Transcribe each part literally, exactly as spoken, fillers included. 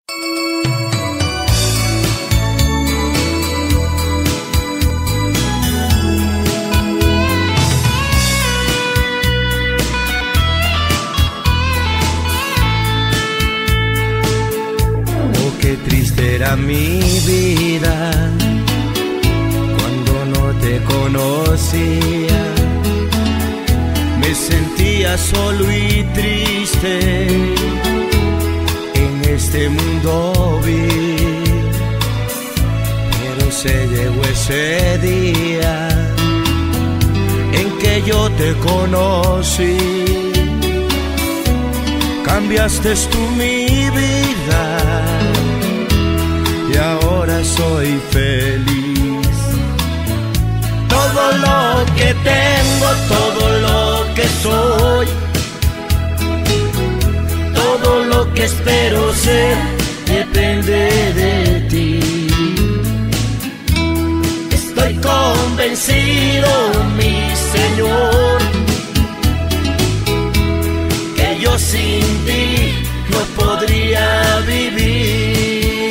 Era mi vida cuando no te conocía, me sentía solo y triste en este mundo vi, pero se llegó ese día en que yo te conocí, cambiaste tú mi vida y ahora soy feliz. Todo lo que tengo, todo lo que soy, todo lo que espero ser, depende de ti. Estoy convencido, mi Señor, que yo sin ti no podría vivir.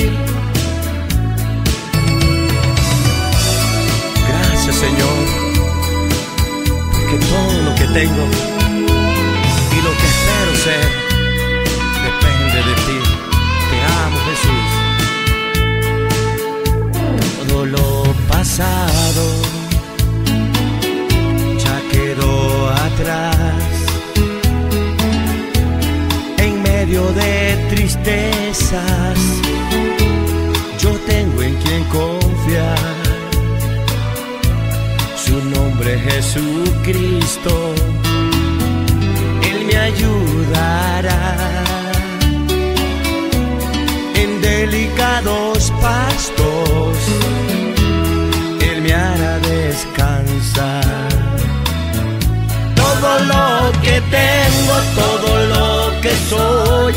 Señor, porque todo lo que tengo y lo que espero ser depende de ti. Te amo, Jesús. Todo lo pasado ya quedó atrás. En medio de tristezas yo tengo en quien confiar. Su nombre Jesucristo, Él me ayudará. En delicados pastos, Él me hará descansar. Todo lo que tengo, todo lo que soy,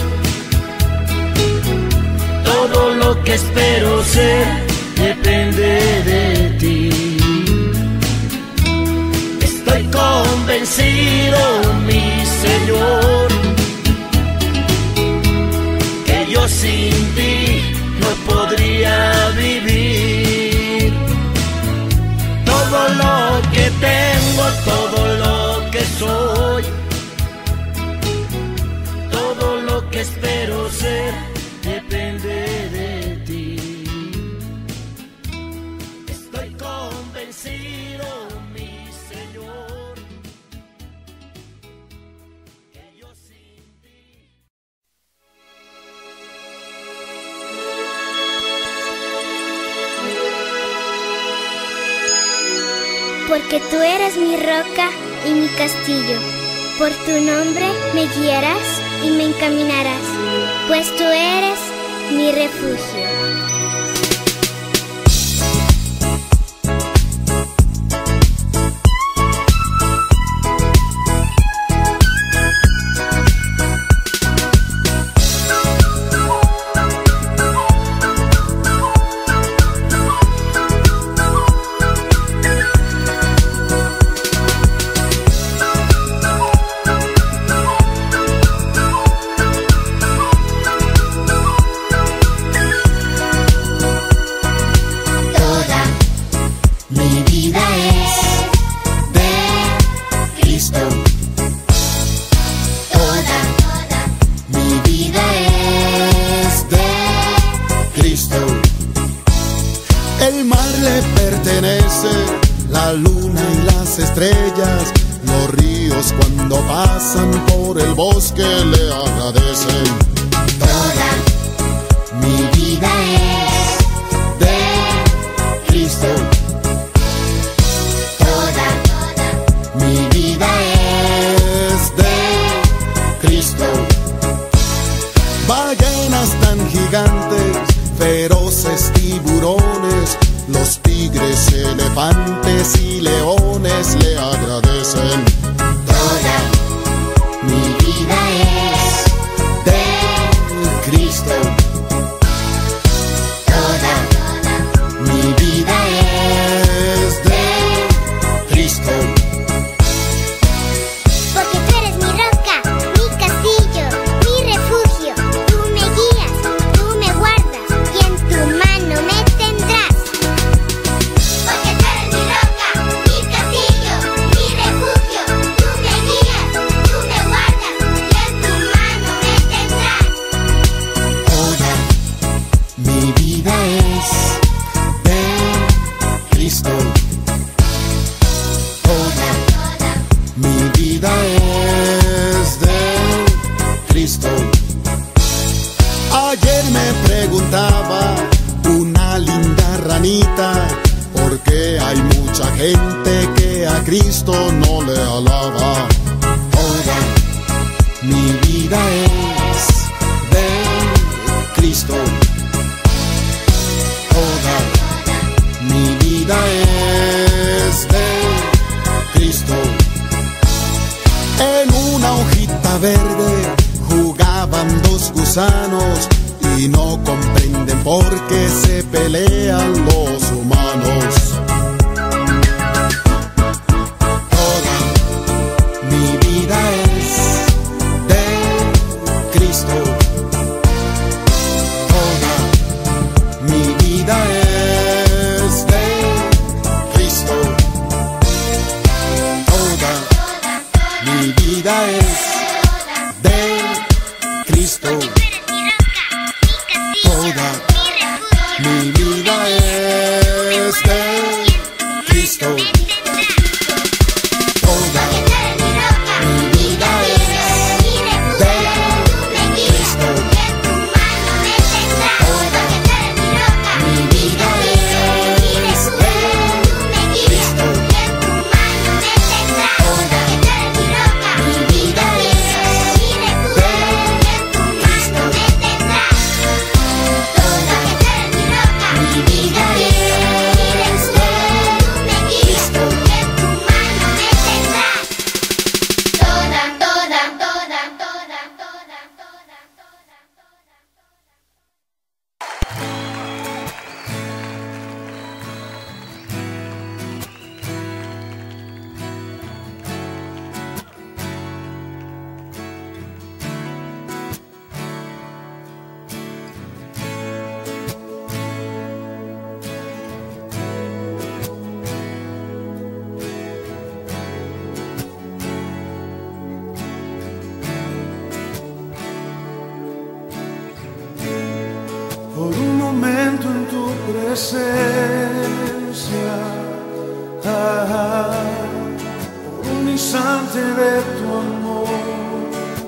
todo lo que espero ser, depende de ti. Estoy convencido, mi Señor, que yo sin ti no podría vivir. Todo lo que tengo, todo lo que soy, todo lo que espero ser, depende de ti. Estoy convencido, porque tú eres mi roca y mi castillo. Por tu nombre me guiarás y me encaminarás, pues tú eres mi refugio. La luna y las estrellas, los ríos cuando pasan por el bosque le agradecen. Toda mi vida es de Cristo. Toda mi vida es de Cristo. Ballenas tan gigantes, feroces tiburones, los tigres, elefantes y leones le agradecen. Toda mi vida es de Cristo. Toda mi vida es de Cristo. Porque tú eres mi roca, mi castillo, mi refugio. Tú me guías, tú me Ayer me preguntaba una linda ranita, ¿por qué hay mucha gente que a Cristo no le alaba? Toda mi vida es de Cristo. Toda mi vida es de Cristo. En una hojita verde jugaban dos gusanos y no comprenden por qué se pelean los humanos. Toda mi vida es de Cristo. Toda mi vida es de Cristo. Toda mi vida es de Cristo. Toda mi vida es de Cristo. Toda mi vida es de Cristo. Toda mi vida es de Cristo. Toda mi vida es de Cristo. Mi vida es de Cristo. Toda, toda, toda, toda, toda, toda, toda. Por un momento en tu presencia, ah, por un instante de tu amor,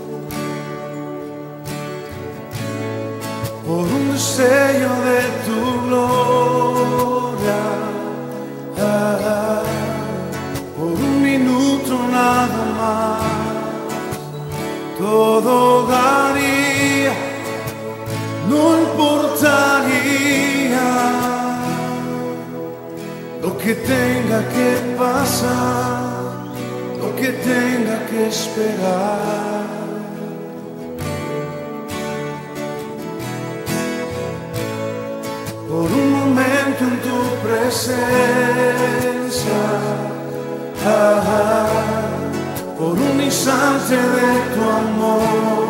por un destello de tu gloria, ah, por un minuto nada más, todo daría. No importaría lo que tenga que pasar, lo que tenga que esperar. Por un momento en tu presencia, ah, por un instante de tu amor,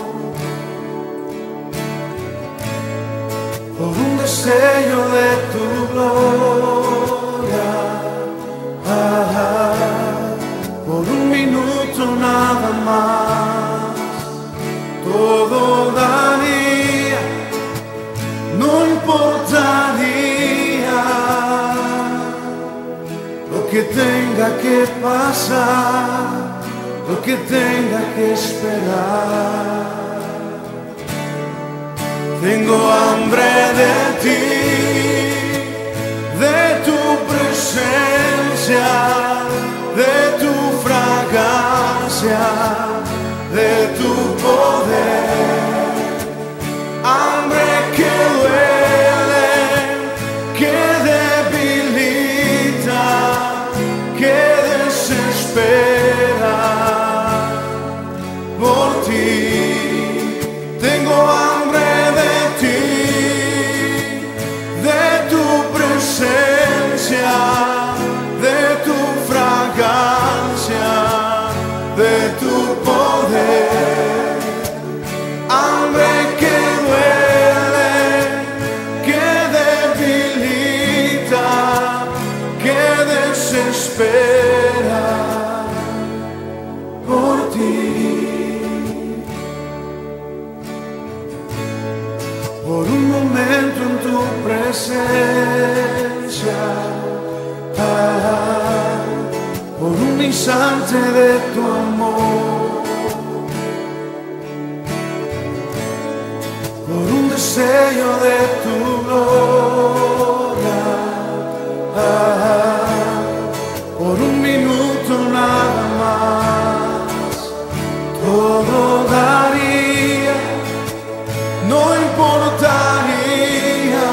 por un destello de tu gloria, ah, por un minuto nada más, todo daría, no importaría lo que tenga que pasar, lo que tenga que esperar. Tengo hambre de ti, de tu presencia, de tu fragancia, de tu poder. Hambre que duele, que debilita, que desespera por ti. Tengo hambre de ti, de tu presencia, de tu fragancia, de tu poder. Hambre que duele, que debilita, que desespera por ti. Por un momento en tu presencia, ah, por un instante de tu amor, por un sello de tu gloria. Ah, por un minuto nada más, todo daría, no importaría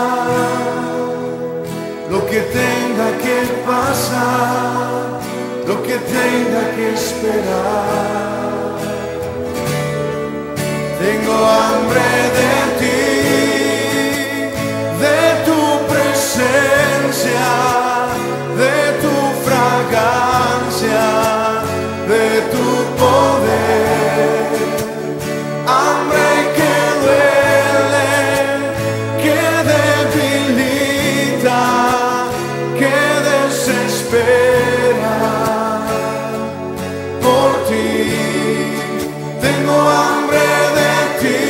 lo que tenga que pasar, lo que tenga que esperar. Tengo hambre de ti, de tu presencia, de tu fragancia, de tu poder. Hambre que duele, que debilita, que desespera por ti. Tengo hambre de ti,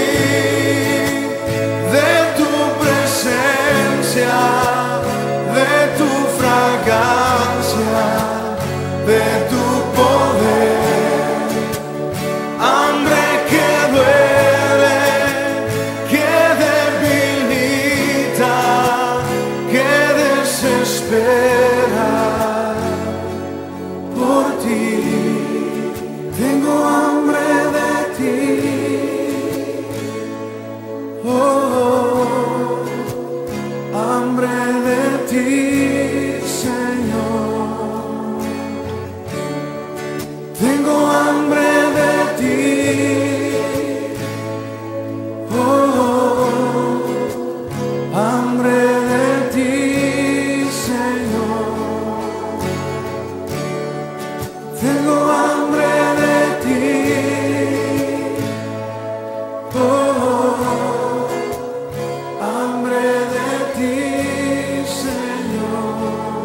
de tu presencia, de tu fragancia, de tu poder. Hambre que duele, que debilita, que desespera por ti. Tengo hambre de ti, oh, hambre de ti, Señor. Tengo hambre de ti, oh, hambre de ti, Señor. Tengo hambre de ti, oh, hambre de ti, Señor.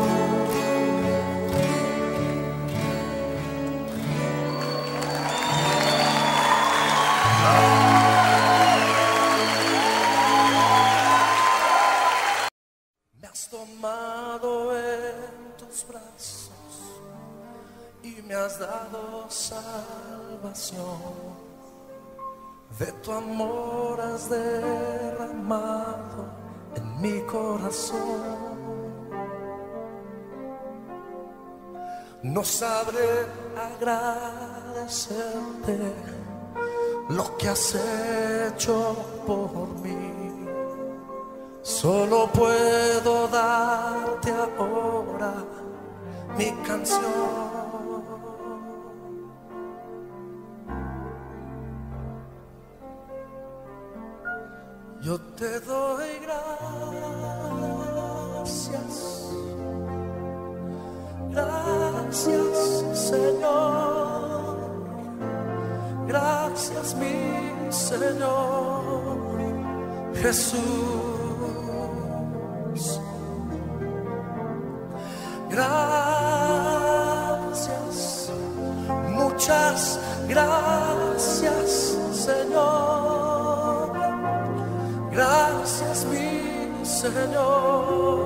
Me has tomado en tus brazos y me has dado salvación. De tu amor has derramado en mi corazón. No sabré agradecerte lo que has hecho por mí. Solo puedo darte ahora mi canción. Yo te doy gracias, gracias, Señor, gracias, mi Señor Jesús. Gracias, muchas gracias, Señor. Gracias, mi Señor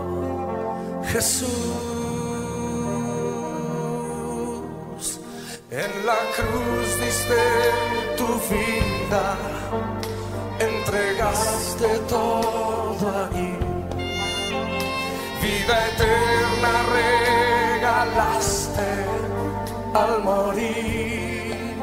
Jesús. En la cruz diste tu vida, entregaste todo ahí. Vida eterna regalaste al morir.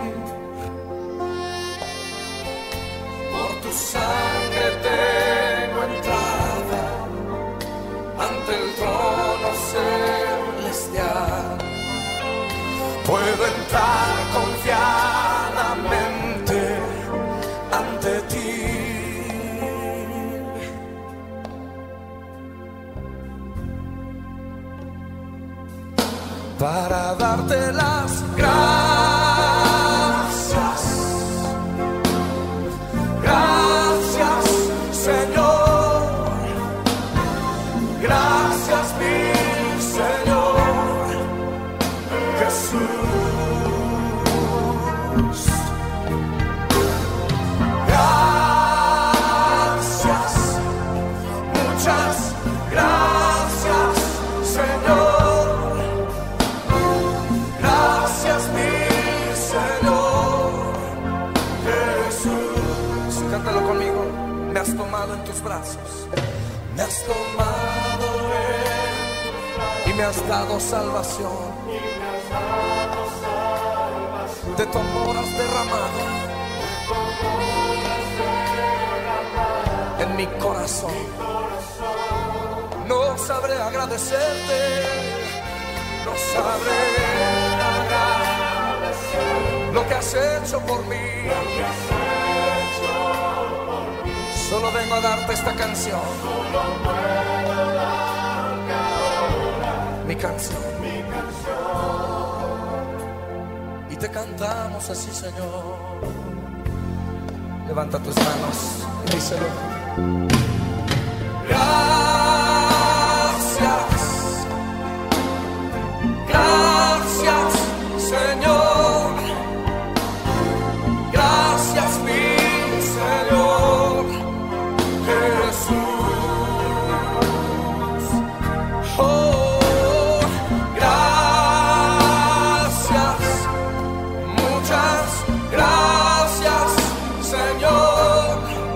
Por tu sangre tengo entrada ante el trono celestial. Puedo entrar confiadamente ante ti. Para darte las gracias, gracias, Señor, gracias, mi Señor Jesús. Gracias, muchas gracias, Señor. Gracias, mi Señor Jesús. Cántalo conmigo. Me has tomado en tus brazos, me has tomado en, y me has dado salvación. De tu amor has derramado en mi corazón. No sabré agradecerte, no sabré agradecer lo que has hecho por mí. Solo vengo a darte esta canción, mi canción. Y te cantamos así, Señor. Levanta tus manos y díselo. Gracias, gracias, Señor. Gracias, mi Señor Jesús. Oh, gracias, muchas gracias, Señor.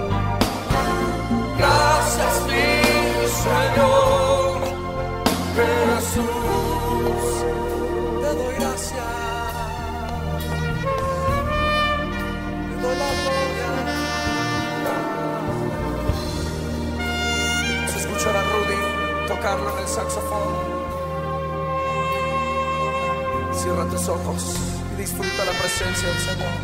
Gracias, mi Señor Jesús. Te doy gracias, te doy la gloria. Vamos a escuchar a Rudy tocarlo en el saxofón. Cierra tus ojos y disfruta la presencia del Señor.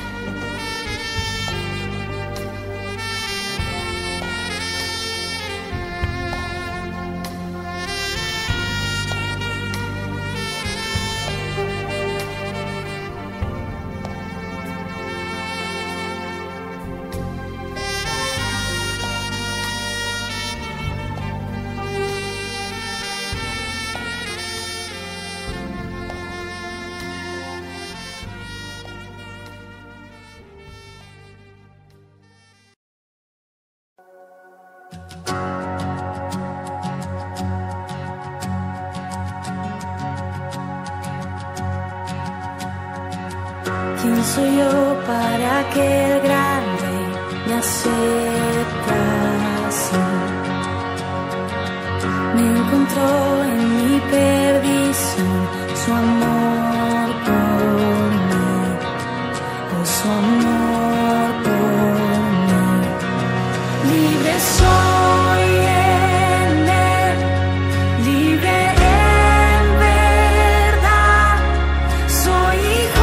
¿Quién soy yo para que el grande me aceptase? Me encontró en mi perdición su amor por mí, oh, su amor por mí. Libre soy en él, libre en verdad, soy hijo.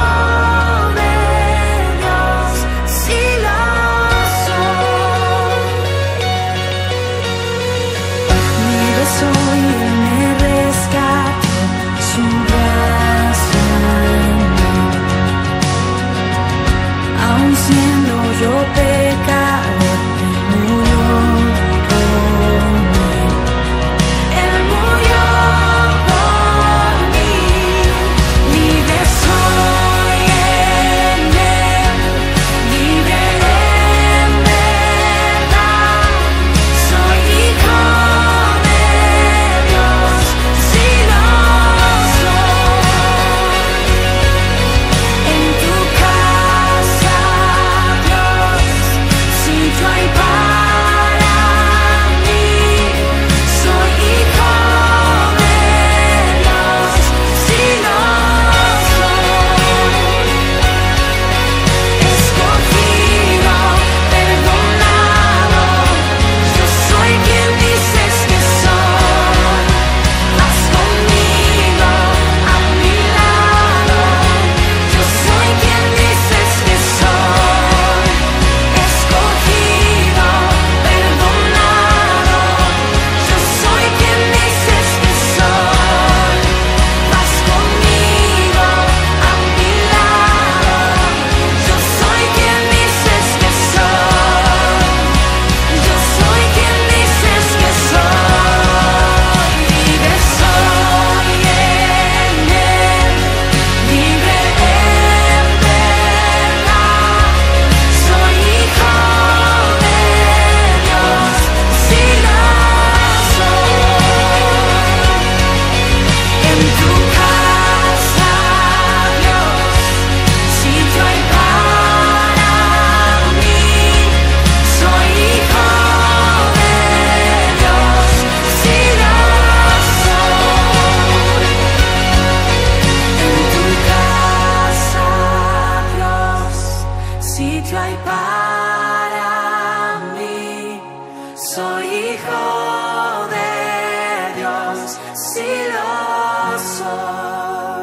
Siendo yo pecador, murió soy hijo de Dios, sí lo soy.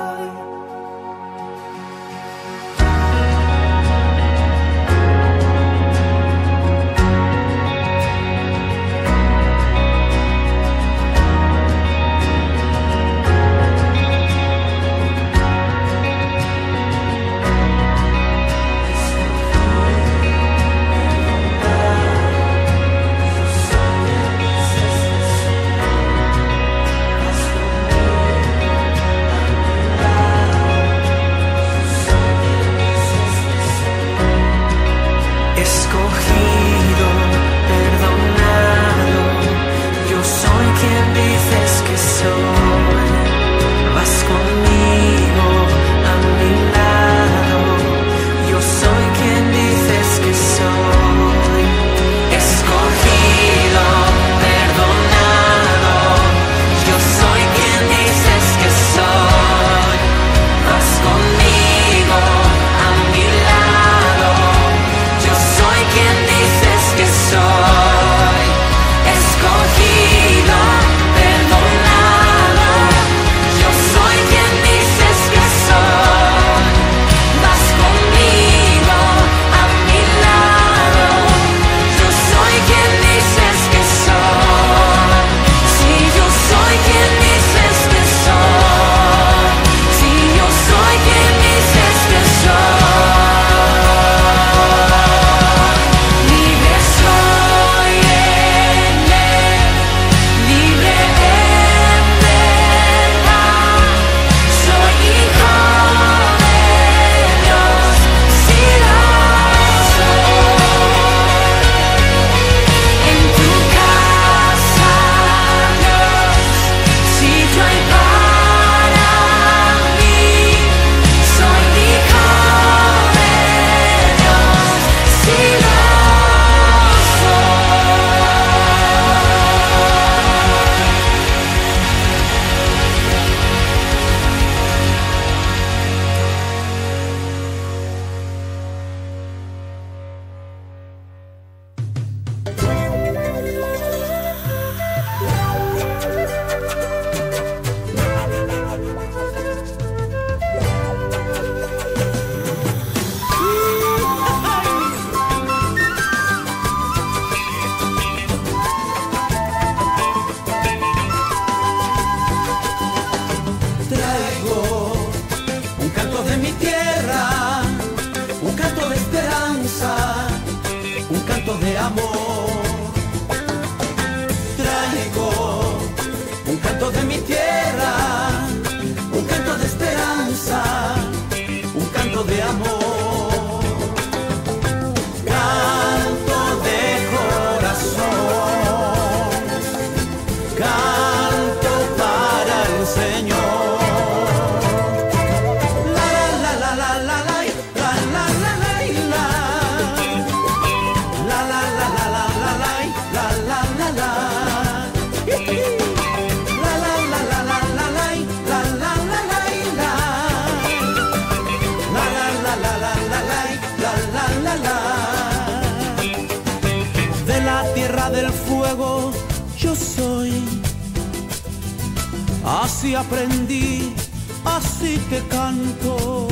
Así aprendí, así que canto.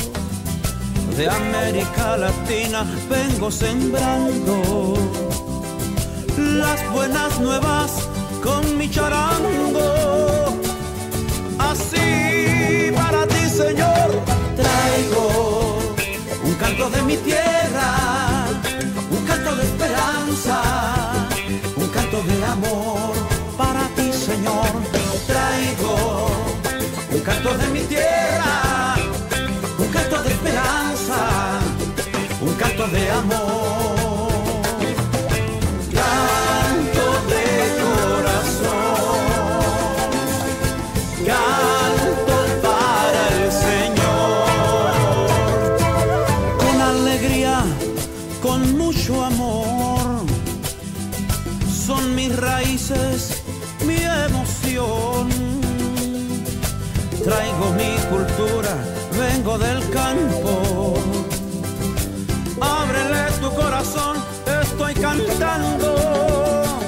De América Latina vengo sembrando las buenas nuevas con mi charango. Así para ti, Señor, traigo un canto de mi tierra, un canto de esperanza, un canto de amor. Para ti, Señor, traigo un canto de mi tierra, un canto de esperanza, un canto de amor, canto de corazón, canto para el Señor, con alegría, con mucho amor, son mis raíces, mi emoción. Traigo mi cultura, vengo del campo. Ábrele tu corazón, estoy cantando.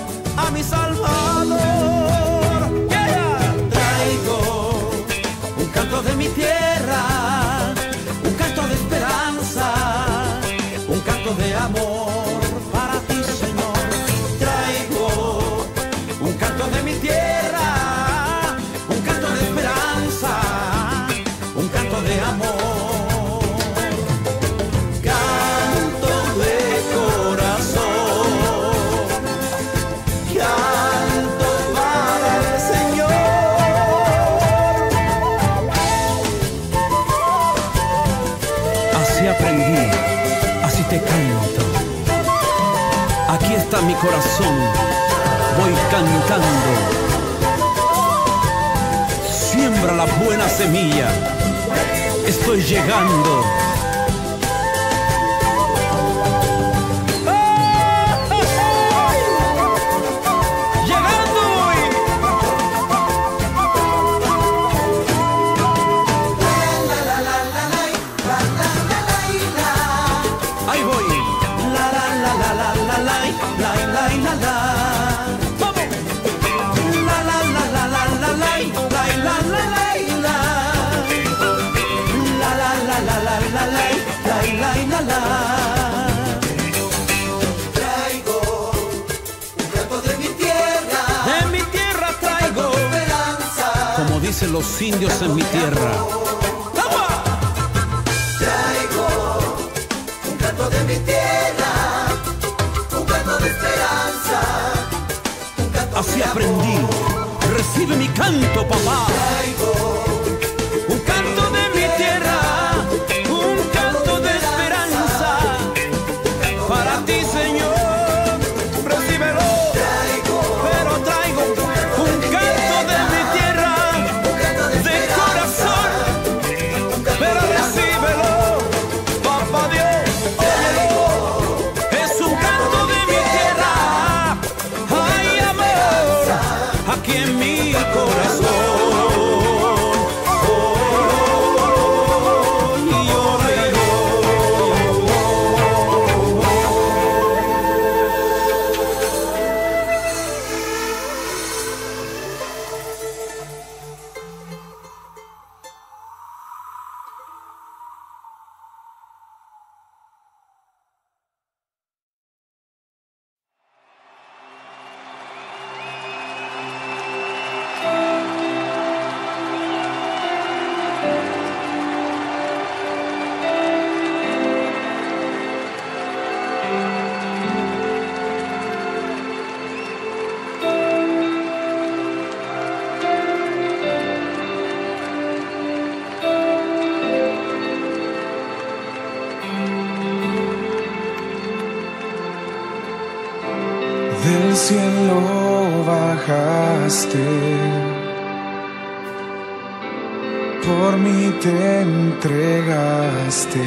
corazón voy cantando. Siembra la buena semilla, estoy llegando. Traigo un canto de mi tierra, de mi tierra traigo esperanza, como dicen los indios en mi tierra. Traigo un canto de mi tierra, un canto de esperanza, un canto. Así aprendí, recibe mi canto, papá. Traigo un canto de mi tierra, un canto de esperanza, para ti, Señor, recíbelo. Pero traigo un canto de mi tierra, de corazón, pero recíbelo, papá Dios, óyelo. Es un canto de mi tierra, hay amor aquí en mi corazón. Del cielo bajaste, por mí te entregaste,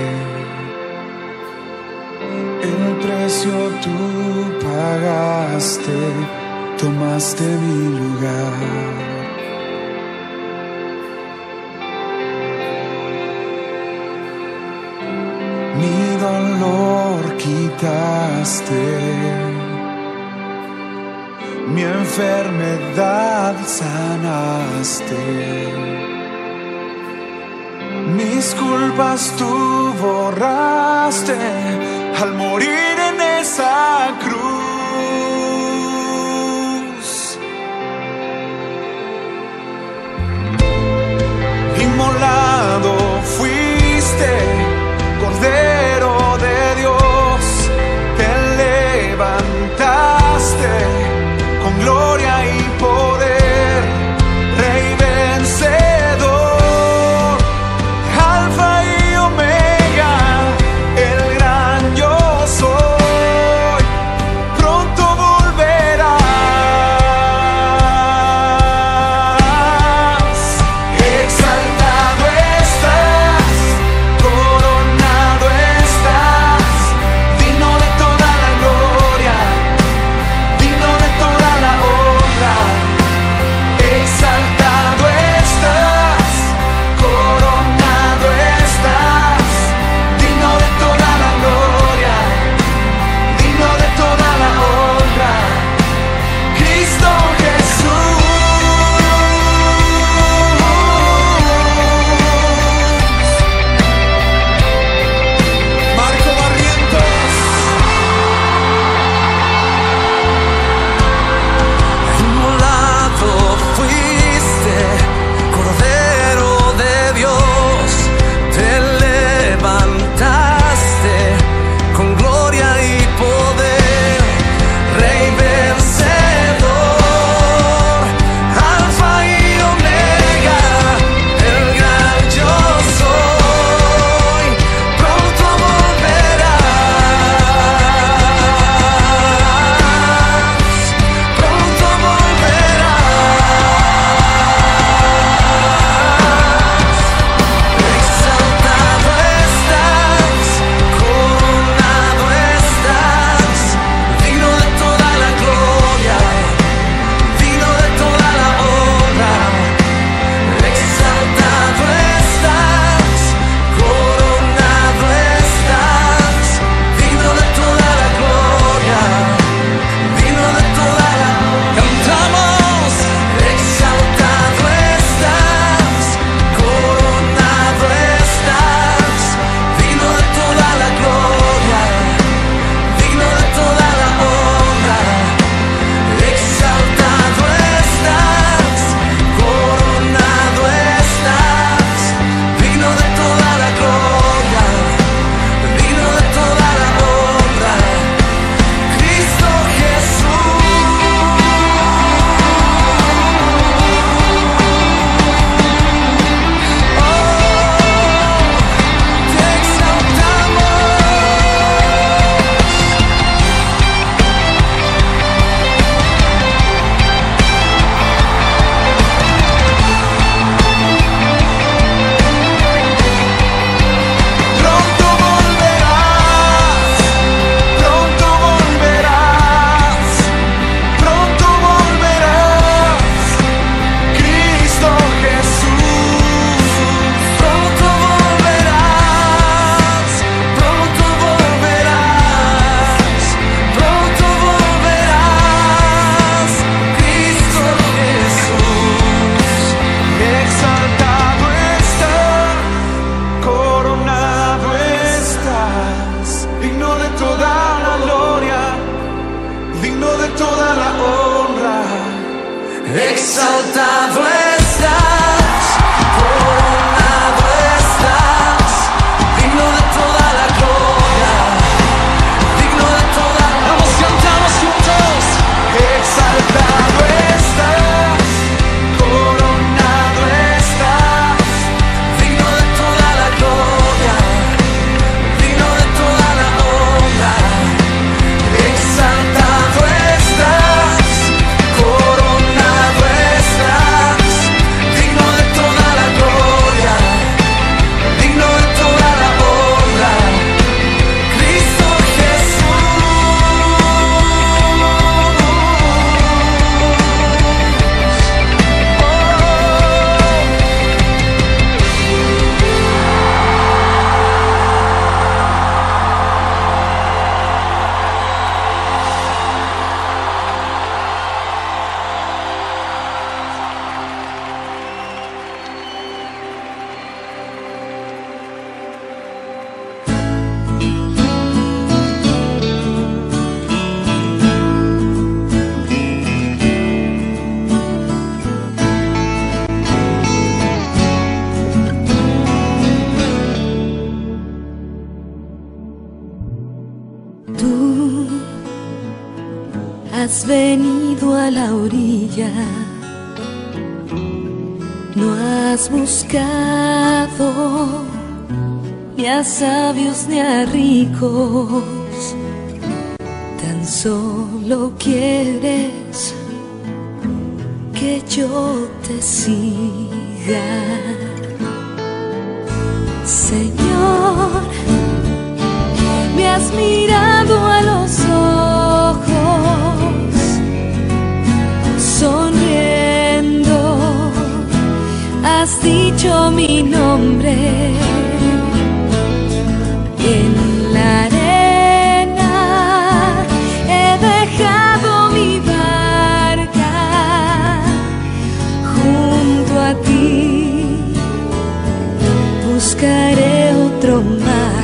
el precio tú pagaste, tomaste mi lugar. Mi dolor quitaste, mi enfermedad sanaste, mis culpas tú borraste al morir en esa cruz. Inmolado fuiste, Cordero de Dios, te levantaste con gloria y poder, Rey vencedor, Alfa y Omega, el gran yo soy. Pronto volverás toda la honra. Exaltado estás, coronado estás, digno de toda la gloria, digno de toda la... Vamos, cantamos juntos. Exaltado estás, coronado estás, digno de toda la gloria, digno de toda la honra. Exaltado estás, coronado estás, digno de toda la gloria, digno de toda la honra. Cristo Jesús. Tú has venido a la orilla, no has buscado ni a sabios ni a ricos, tan solo quieres que yo te siga. Señor, me has mirado a los ojos, sonriendo, has dicho mi nombre. En la arena he dejado mi barca, junto a ti buscaré otro mar.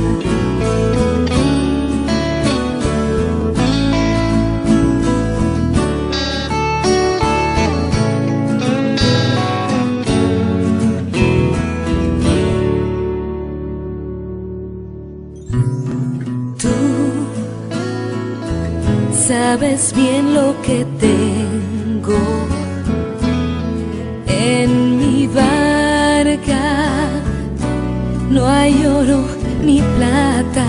Sabes bien lo que tengo en mi barca, no hay oro ni plata,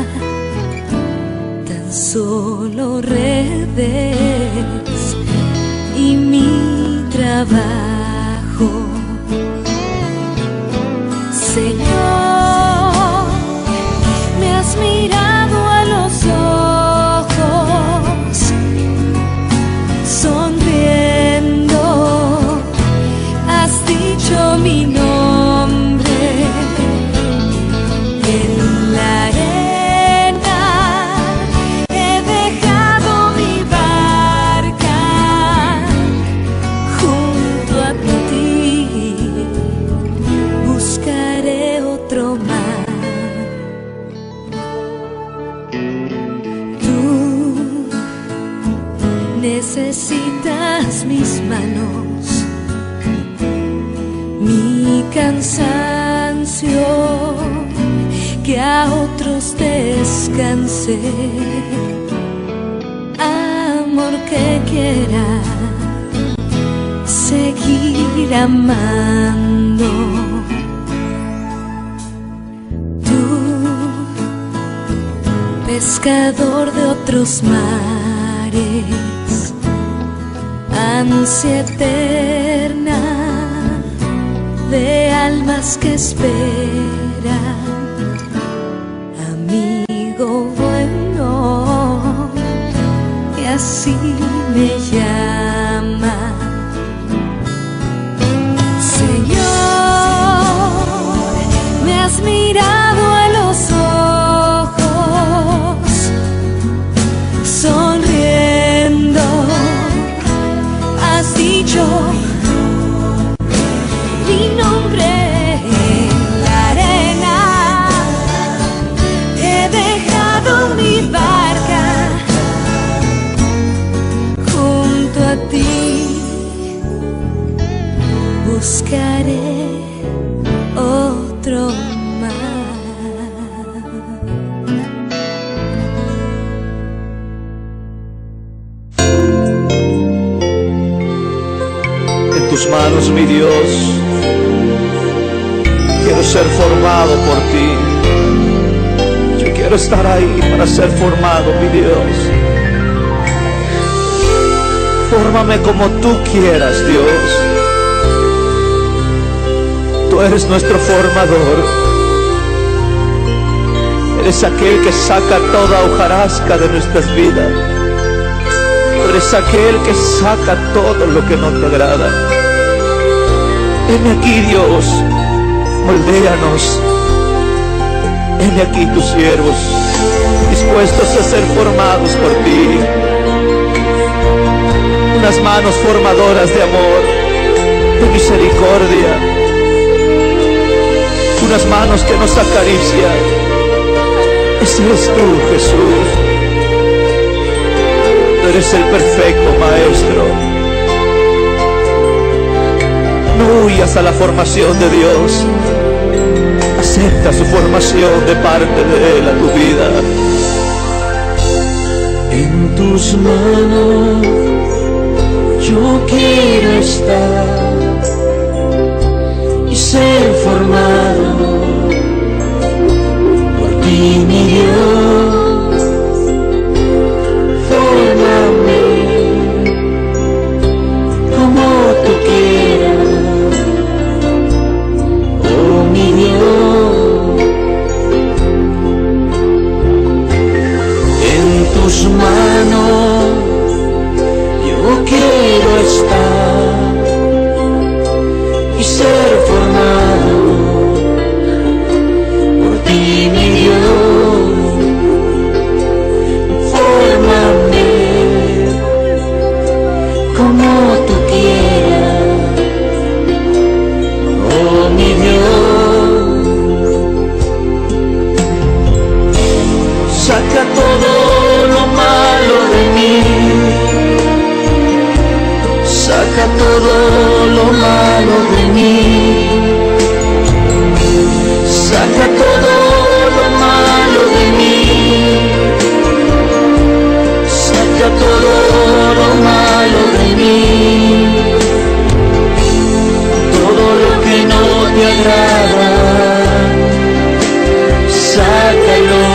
tan solo redes y mi trabajo. Señor, me has mirado a los ojos, sonriendo, has dicho mi nombre. En la arena he dejado mi barca, junto a ti buscaré otro mar. Tú necesitas mis manos, mi cansancio, que a otros descanse, amor que quiera seguir amando. Tú, pescador de otros mares, ansia eterna de almas que esperan, amigo bueno, y así me llama. Señor, me has mirado a los ojos, sonriendo, has dicho mi nombre. En la arena he dejado mi barca, tus manos, mi Dios. Quiero ser formado por ti. Yo quiero estar ahí para ser formado, mi Dios. Fórmame como tú quieras, Dios. Tú eres nuestro formador. Eres aquel que saca toda hojarasca de nuestras vidas. Tú eres aquel que saca todo lo que no te agrada. Heme aquí, Dios, moldéanos. Heme aquí tus siervos, dispuestos a ser formados por ti. Unas manos formadoras de amor, de misericordia. Unas manos que nos acarician. Ese eres tú, Jesús. Tú eres el perfecto Maestro. No huyas a la formación de Dios. Acepta su formación de parte de Él a tu vida. En tus manos yo quiero estar y ser formado por ti, mi Dios. Fórmame como tú quieras, oh mi Dios. En tus manos yo quiero estar y ser formado por ti, mi Dios. Fórmame como tú quieras, oh mi Dios. Saca todo lo malo de mí. Saca todo lo malo de mí. Saca todo lo malo de mí. Saca todo lo malo de mí. Todo lo que no te agrada, sácalo.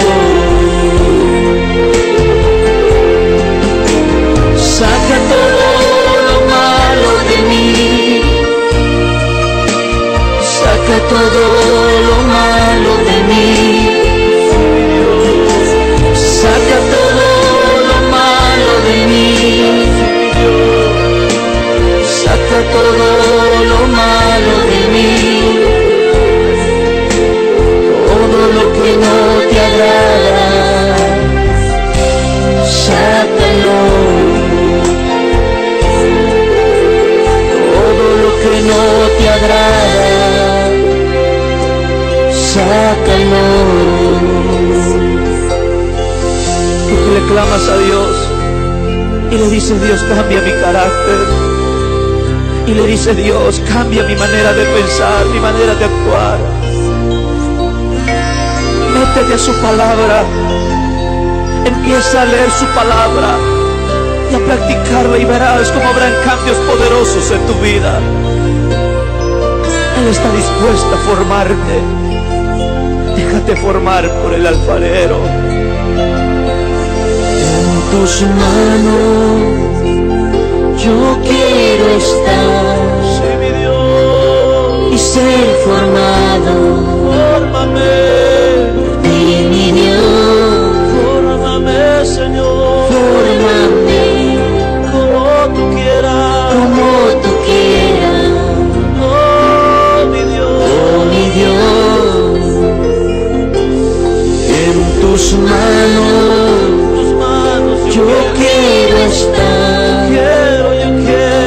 Saca todo todo lo malo de mí. Saca todo lo malo de mí. Saca todo lo malo de mí. Todo lo que no te agrada, sácalo. Todo lo que no te agrada, sácalo. Tú que le clamas a Dios y le dices: Dios, cambia mi carácter. Y le dice: Dios, cambia mi manera de pensar, mi manera de actuar. Métete a su palabra. Empieza a leer su palabra y a practicarla, y verás cómo habrán cambios poderosos en tu vida. Él está dispuesto a formarte. Déjate formar por el alfarero. En tus manos yo quiero estar, sí, mi Dios, y ser formado. Fórmame por ti, mi Dios. Fórmame, Señor. Fórmame como tú quieras, como tú quieras, oh mi Dios, oh mi Dios. En tus manos, tus manos yo, yo quiero estar, quiero, yo quiero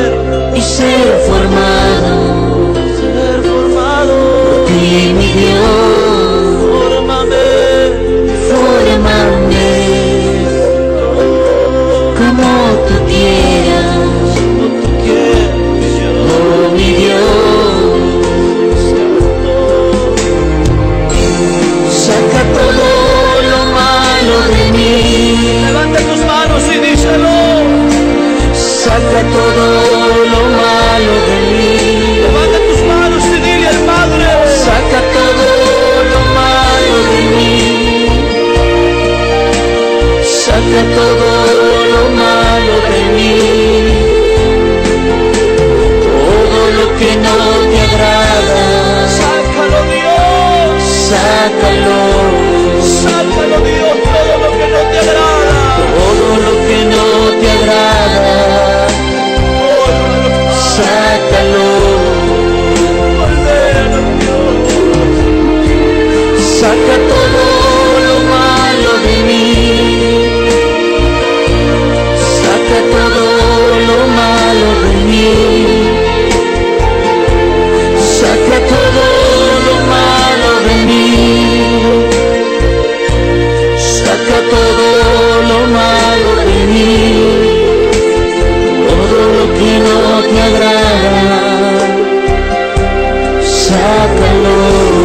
sácalo, Sácalo, Dios, todo lo que no te agrada. todo lo que no te agrada, sácalo, saca todo lo malo de mí, saca todo lo malo de mí, saca todo lo malo de mí, saca todo lo malo de mí, todo lo que no te agrada, sácalo,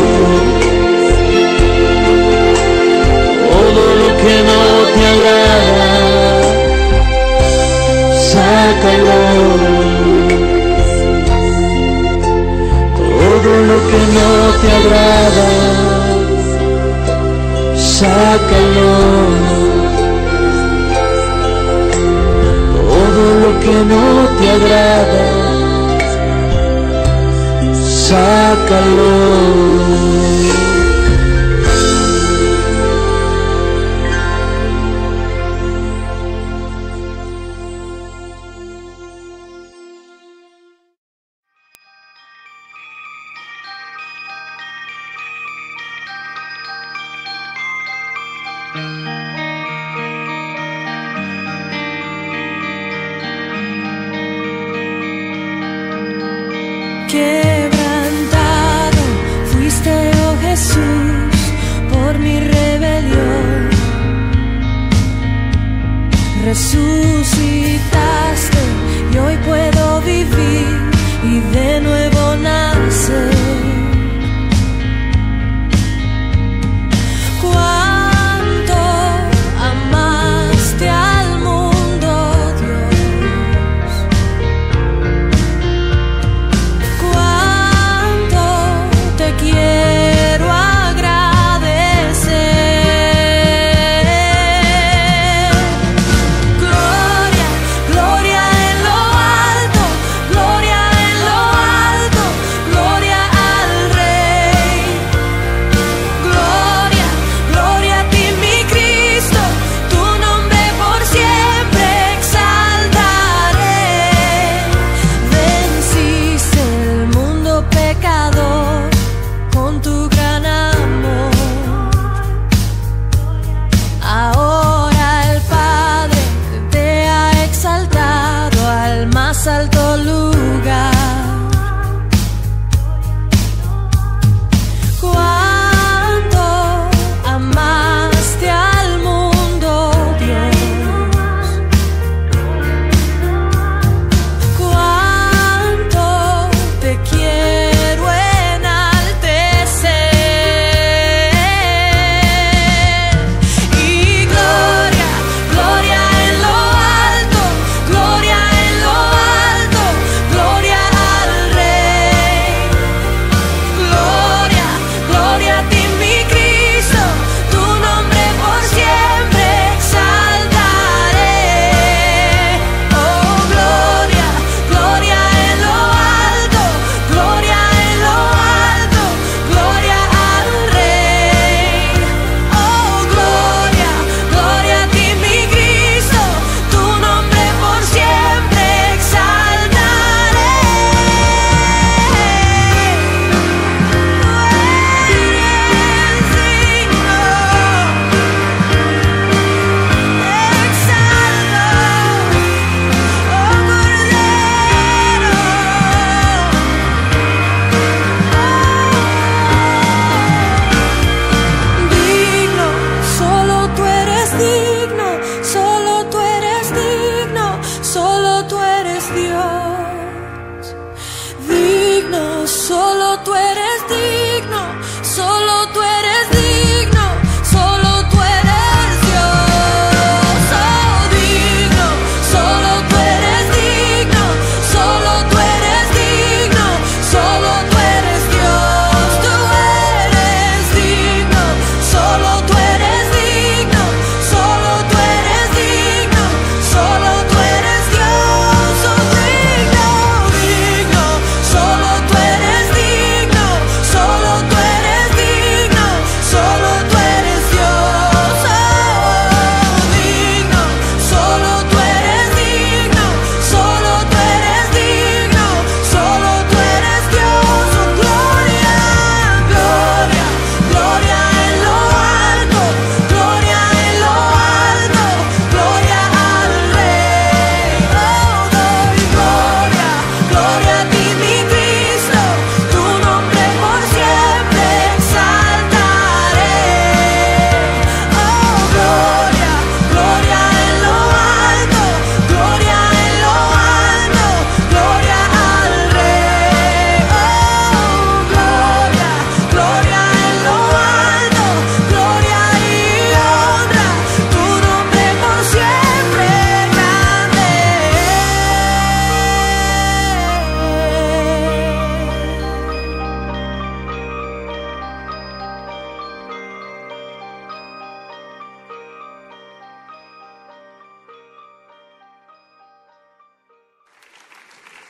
todo lo que no te agrada, sácalo, todo lo que no te agrada, sácalo, todo lo que no te agrada, sácalo. Quebrantado fuiste, oh Jesús, por mi rebelión. Resucitaste y hoy puedo vivir y de nuevo nacer. Cuánto amaste al mundo, Dios. Cuánto te quiero agradecer. Gloria, gloria en lo alto, gloria en lo alto, gloria al Rey. Gloria, gloria a ti, mi Cristo, tu nombre por siempre exaltaré. Venciste el mundo pecador con tu gran amor. Ahora el Padre te ha exaltado al más alto lugar. Cuánto amaste al mundo, Dios. Cuánto te quiero enaltecer. Y gloria, gloria en lo alto, gloria en lo alto,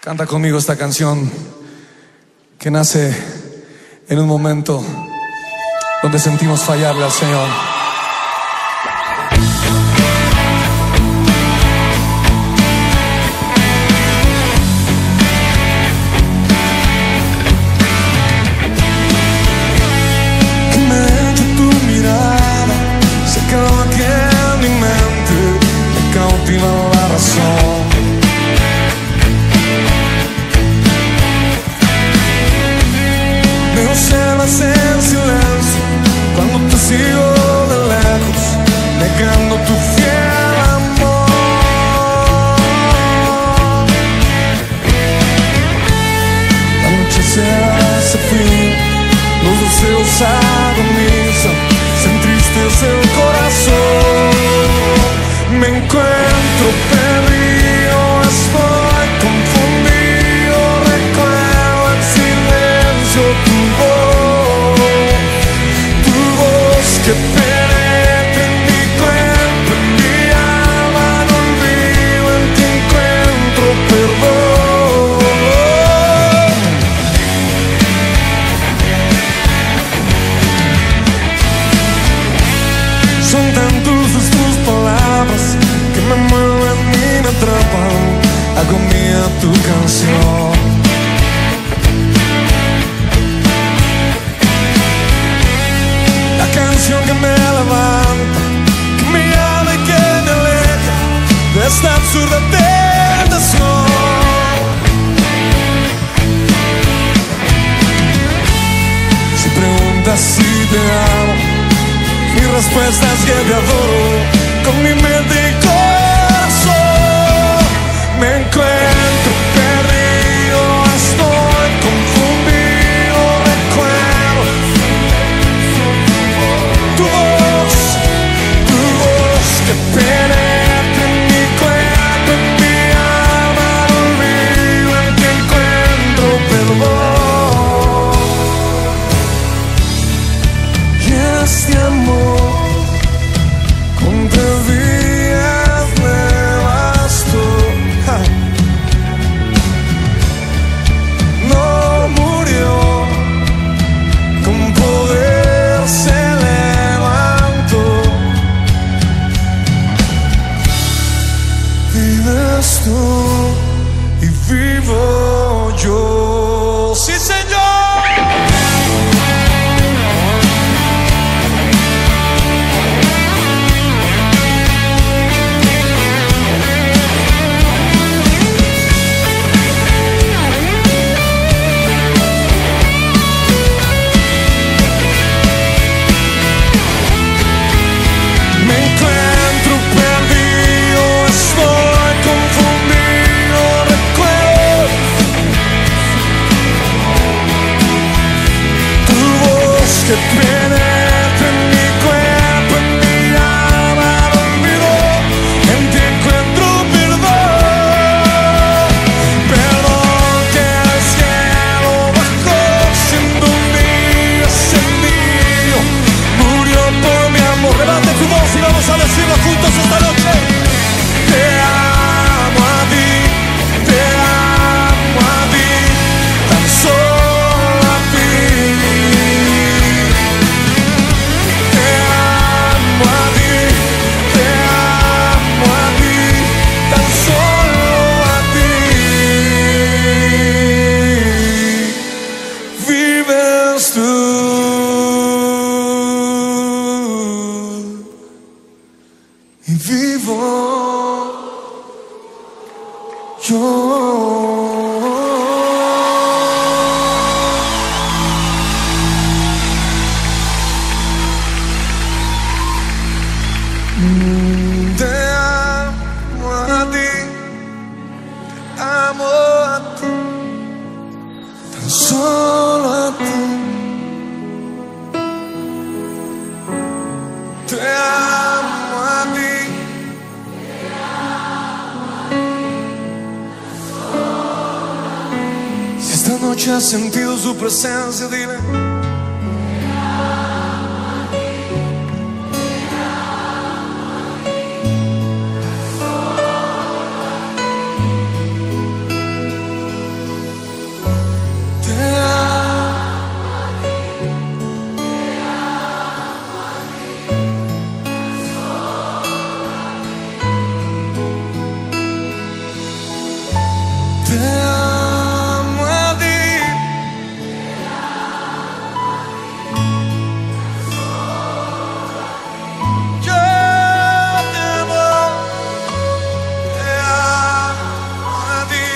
Canta conmigo esta canción que nace en un momento donde sentimos fallarle al Señor. Que me ha hecho tu mirada, se quedó aquí en mi mente, me cautiva la razón. Me observas en silencio cuando te sigo de lejos, negando tu fiel amor. La noche se hace fin, los deseos agonizan, se entristece el corazón. Me encuentro perdido, estoy confundido, recuerdo en silencio tu voz, tu voz que penetra en mi cuerpo, en mi alma, no olvido, en ti encuentro perdón. Son tan dulces tus palabras que me mueven y me atrapan, hago mía tu canción. La canción que me levanta, que me llama y que me aleja de esta absurda tentación. Si preguntas si te amo, mi respuesta es que te adoro con mi mente y corazón. Me encuentro perdido, estoy confundido, recuerdo tu voz, tu voz que penetra en mi cuerpo, en mi alma, no olvido, en ti encuentro perdón. Y este amor con tres días me bastó. Ja. No murió, con poder se levantó. Vives tú y vivo yo. ¡Sí, Señor! Me encuentro perdido, estoy confundido, recuerdo tu voz que penetra en mi cuerpo, en mi alma, no olvido, en ti encuentro perdón. Perdón que al cielo bajó, siendo un día encendido, murió por mi amor. Levante tu voz y vamos a decirlo juntos esta noche. Te amo a ti, te amo a ti, tan solo a ti. Te amo a ti, te amo a ti, tan solo a ti. Vives tú y vivo yo. Mm, Te amo a ti, te amo a ti, tan solo a ti. Te amo a ti. Si esta noche has sentido su presencia, dile. Te amo a ti. Yo te amo, te amo a ti.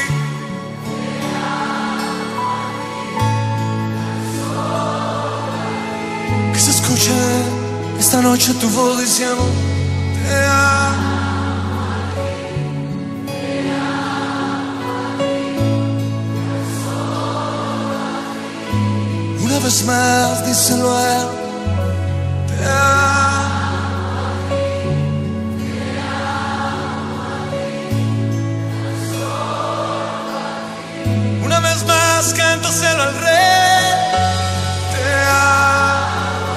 Que se escuche esta noche tu voz diciendo te amo. Una vez más, díselo a él. Te amo. Una vez más, cántaselo al rey. Te amo.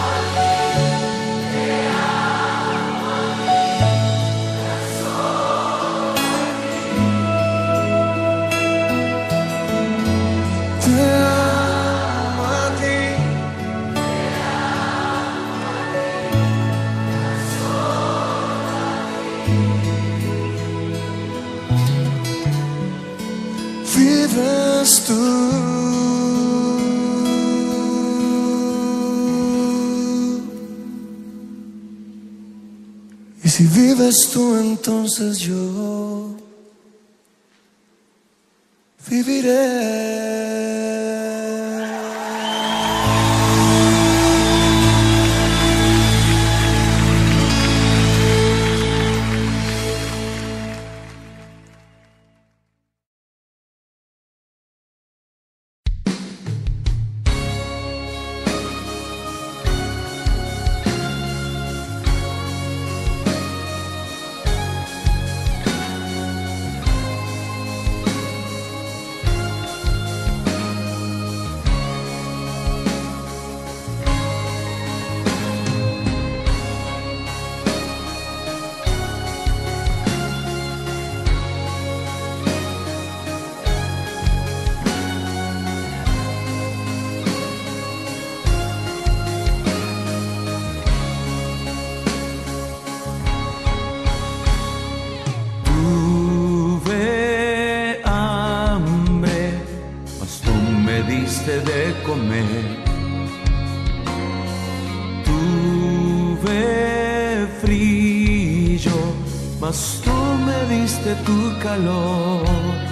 Te amo a ti. Vives tú. Y si vives tú, entonces yo viviré. De comer, tuve frío, mas tú me diste tu calor.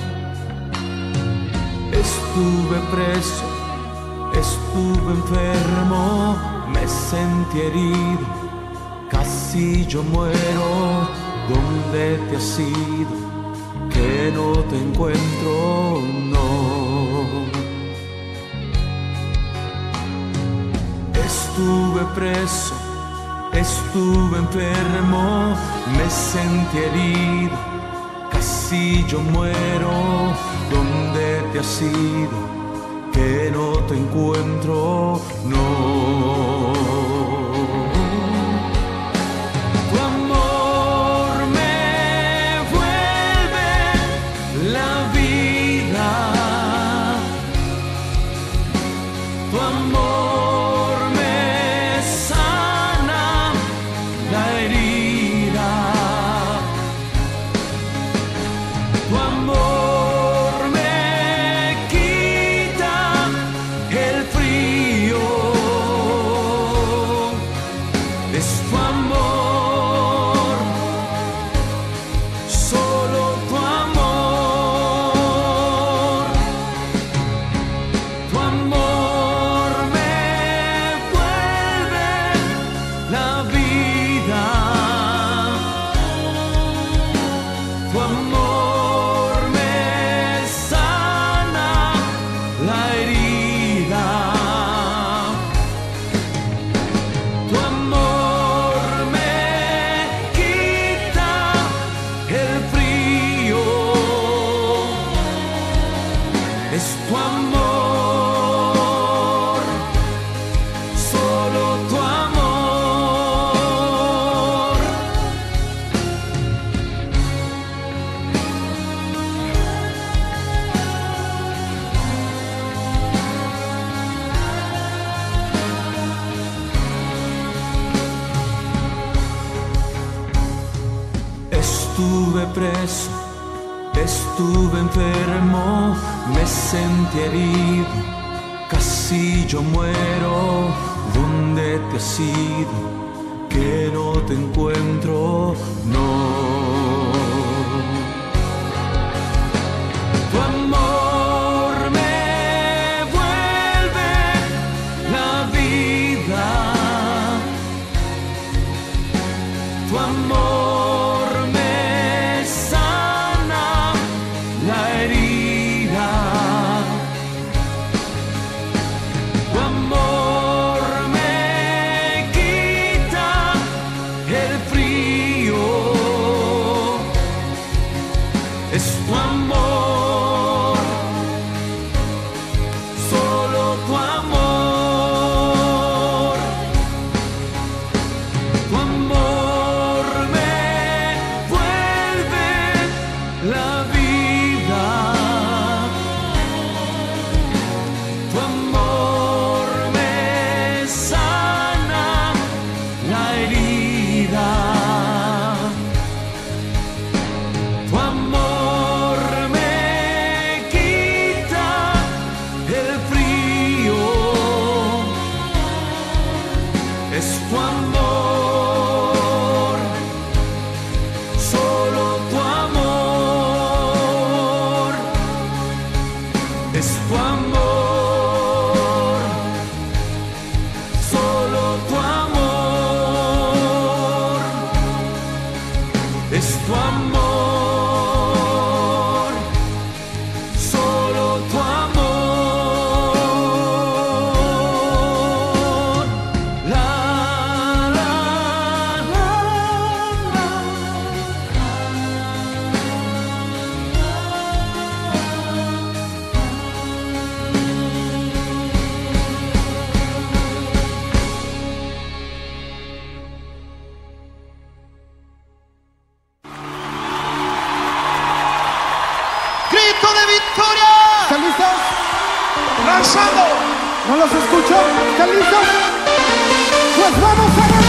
Estuve preso, estuve enfermo, me sentí herido, casi yo muero. ¿Dónde te has ido? Que no te encuentro, no. Estuve preso, estuve enfermo, me sentí herido, casi yo muero. ¿Dónde te has ido? Que no te encuentro, no. Tu amor me vuelve la vida, tu amor Estuve enfermo, me sentí herido, casi yo muero. ¿Dónde te has ido? Que no te encuentro, no. Tu amor me vuelve la vida, tu amor me sana la herida, tu amor me quita el frío, es tu amor, solo tu amor, tu amor me vuelve la vida, tu amor me sana la herida, tu amor me quita el frío, es tu amor, solo tu amor, es tu amor, solo tu amor, es tu amor, solo tu amor. La, la, la, la. ¡Grito de victoria! ¿Están listos? ¡Lanzando! ¿No los escucho? ¿Están listos? Pues vamos a ver.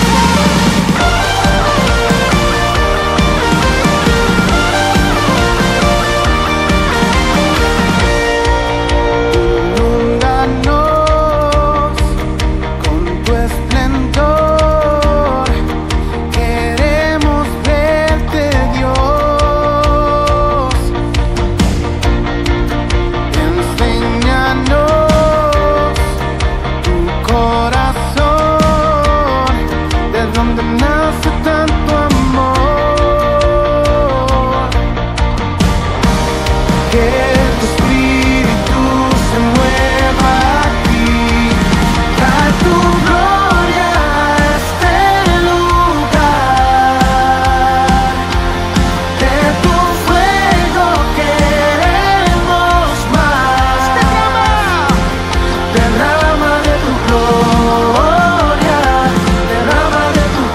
Inúndanos con tu esplendor, queremos verte, Dios. Enséñanos tu corazón, de donde nace tanto amor. Que tu espíritu se mueva aquí, trae tu gloria a este lugar. De tu fuego queremos más. Derrama de tu gloria, derrama de tu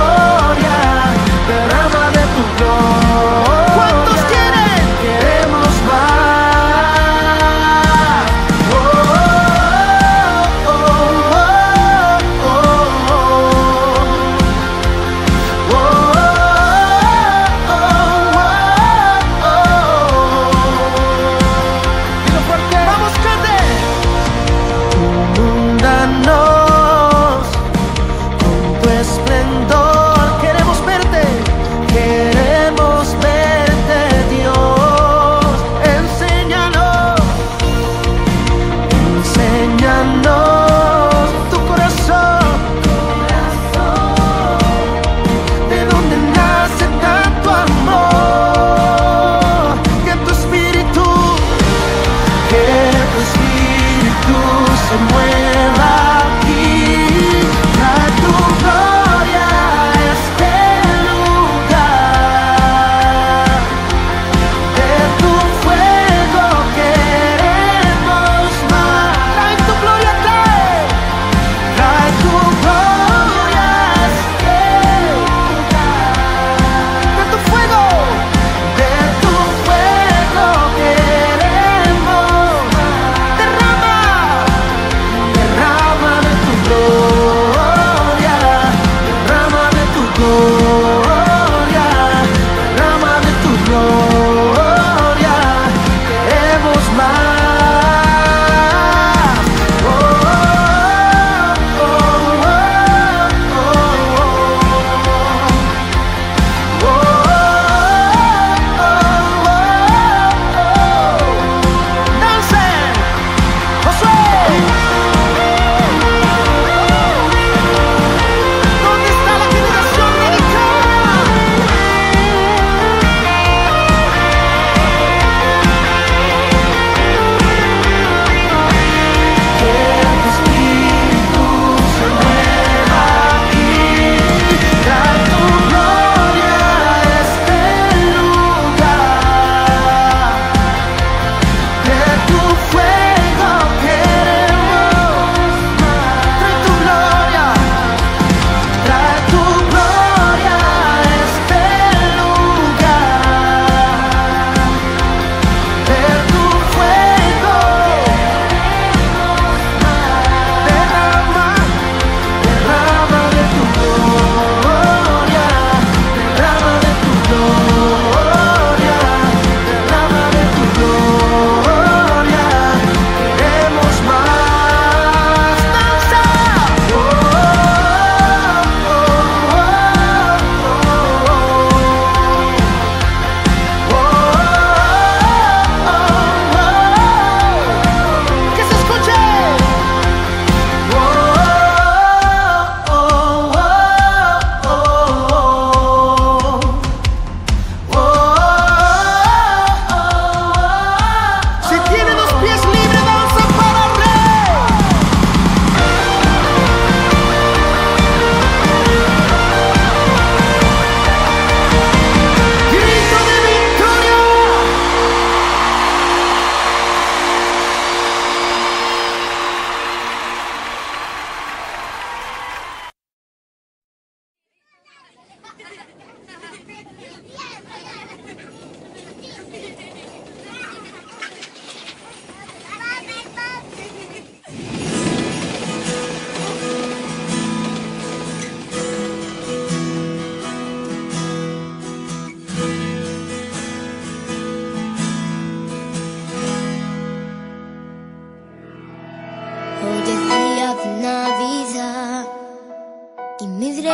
gloria, derrama de tu gloria. ¿Cuántos quieren? Queremos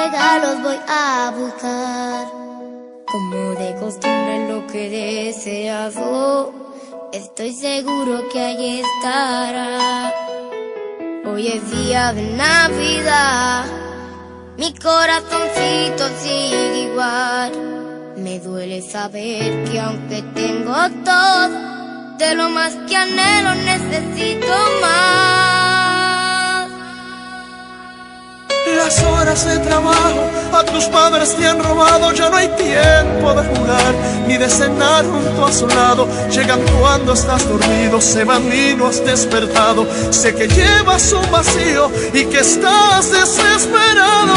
regalos voy a buscar. Como de costumbre lo que he deseado, estoy seguro que ahí estará. Hoy es día de Navidad, mi corazoncito sigue igual. Me duele saber que aunque tengo todo, de lo más que anhelo necesito más. Las horas de trabajo a tus padres te han robado. Ya no hay tiempo de jugar ni de cenar junto a su lado. Llegan cuando estás dormido, se van y no has despertado. Sé que llevas un vacío y que estás desesperado.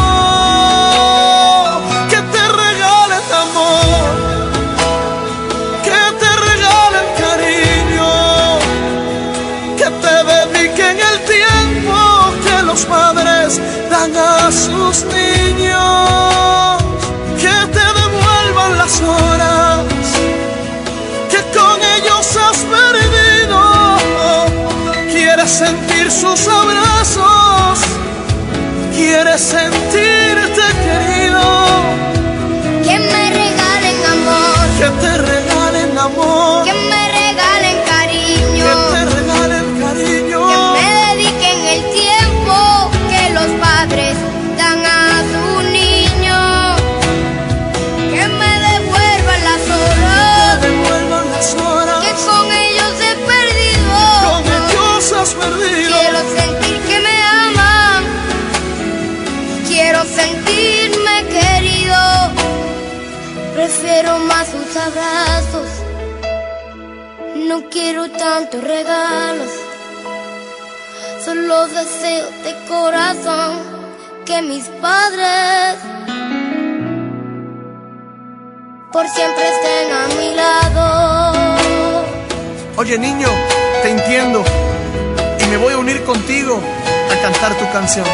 Que te regalen amor, que te regalen cariño, que te dediquen el tiempo que los padres dan a sus niños, que te devuelvan las horas que con ellos has perdido. Quieres sentir sus abrazos, quieres sentirte querido. Que me regalen amor, que te regalen amor, que me regalen cariño, que te regalen cariño, que me dediquen el tiempo que los padres dan a su niño, que me devuelvan las horas, que devuelvan las horas, que con ellos he perdido, con ellos has perdido. Quiero sentir que me aman, quiero sentirme querido. Prefiero más sus abrazos, no quiero tantos regalos. Solo deseo de corazón que mis padres por siempre estén a mi lado. Oye niño, te entiendo y me voy a unir contigo a cantar tu canción.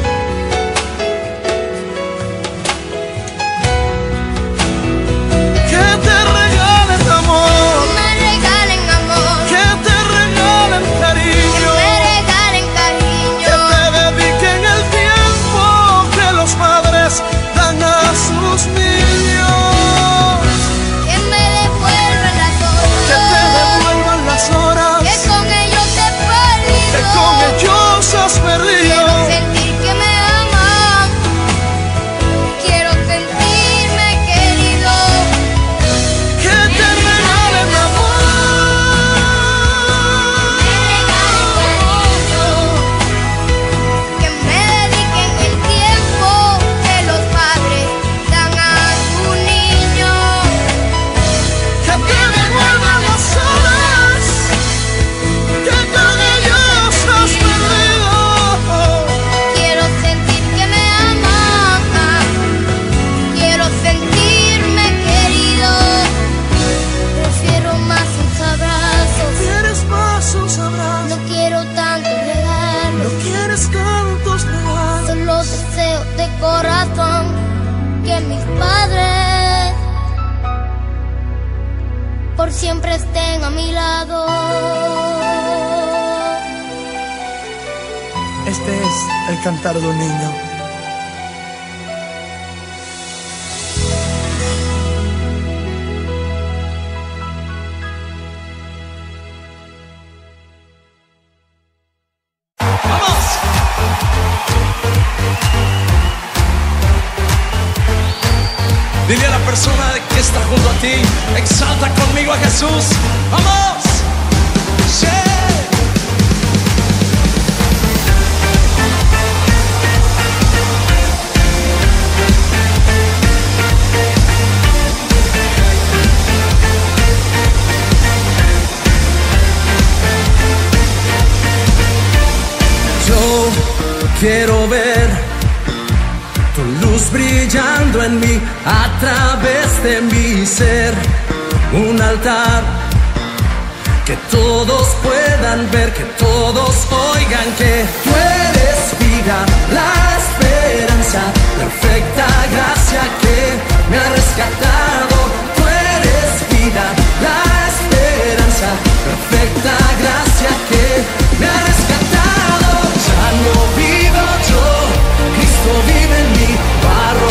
Que te regalen amor, Que me regalen amor, que te regalen cariño, que me regalen cariño, que te dediquen el tiempo que los padres dan a sus niños. que me devuelvan las horas, Que te devuelvan las horas, que con ellos he perdido, que con ellos has perdido. Quiero sentir que me aman, quiero sentirme querido. Que te regalen amor, Que me dediquen el tiempo que los padres dan a su niño, que te devuelvan las horas, que con ellos has perdido. quiero sentir que me aman, quiero sentirme querido. Prefiero más sus abrazos, Quieres más sus abrazos, no quiero tantos no regalos. quieres tantos regalos. Solo deseo de corazón que mis padres por siempre estén a mi lado. Este es el cantar de un niño. ¡Vamos! Dile a la persona que está junto a ti, exalta conmigo a Jesús. ¡Vamos! ¡Sí! Yo quiero ver tu luz brillando en mí a través de mi ser. Un altar que todos puedan ver, que todos oigan que tú eres vida, la esperanza, perfecta gracia que me ha rescatado. Tú eres vida, la esperanza, perfecta gracia que me ha rescatado. Ya no vivo yo, Cristo vive en mí, para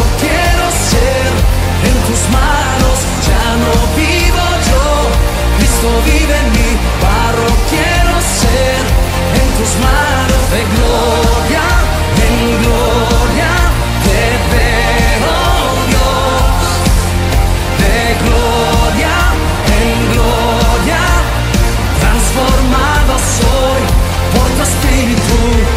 tus manos de gloria en gloria te veo, Dios, de gloria en gloria, transformado soy por tu espíritu.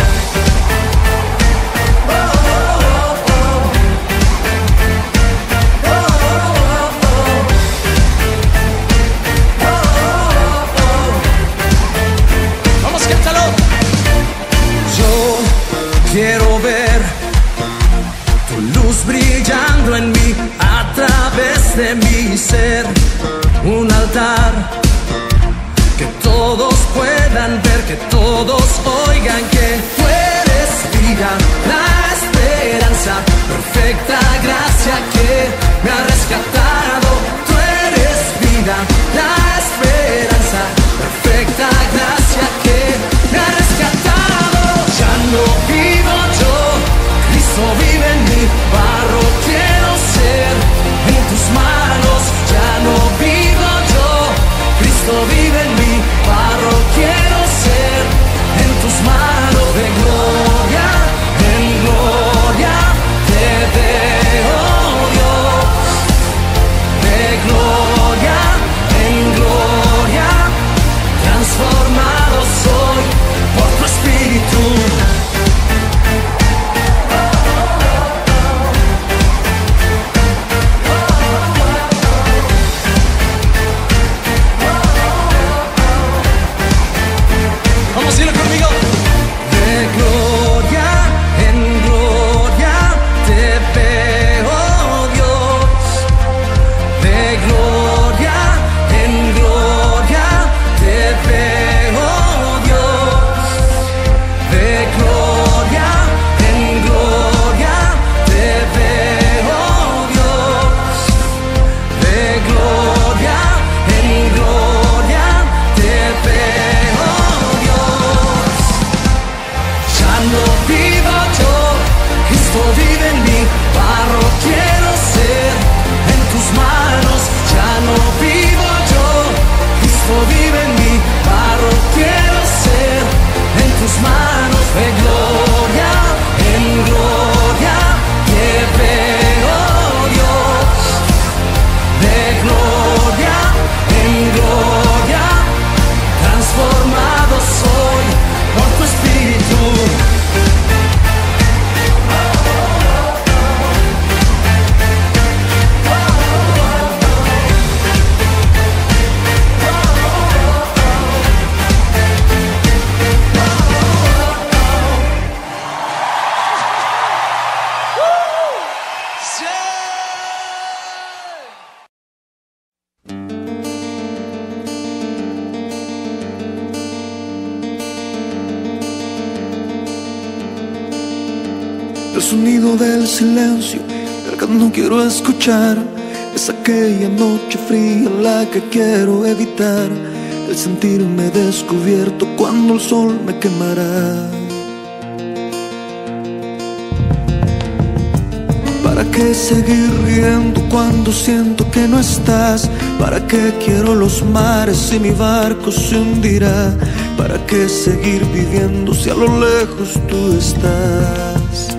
Quiero ver tu luz brillando en mí a través de mi ser. Un altar que todos puedan ver, que todos oigan que tú eres vida, la esperanza, perfecta gracia que me ha rescatado. Tú eres vida, la esperanza, perfecta gracia que me ha rescatado. Ya no vivo yo, Cristo vive en mí, barro quiero ser en tus manos. Ya no vivo yo, Cristo vive en mí, barro quiero ser en tus manos. De gloria en gloria te veo, Dios, de gloria en gloria, transformado soy por tu espíritu. Vamos a ir conmigo. De gloria en gloria te veo, Dios, de gloria en gloria te veo, Dios, de gloria en gloria te veo, Dios, de gloria en gloria te veo, Dios. Ya no vivo yo, Cristo vive en mí, barro quiero ser en tus manos. Ya no vivo yo, Cristo vive en mí, barro quiero ser en tus manos. De gloria en gloria te veo, Dios, de gloria en gloria, transformado soy por tu espíritu. El sonido del silencio, el que no quiero escuchar, es aquella noche fría la que quiero evitar. El sentirme descubierto cuando el sol me quemará. ¿Para qué seguir riendo cuando siento que no estás? ¿Para qué quiero los mares si mi barco se hundirá? ¿Para qué seguir viviendo si a lo lejos tú estás?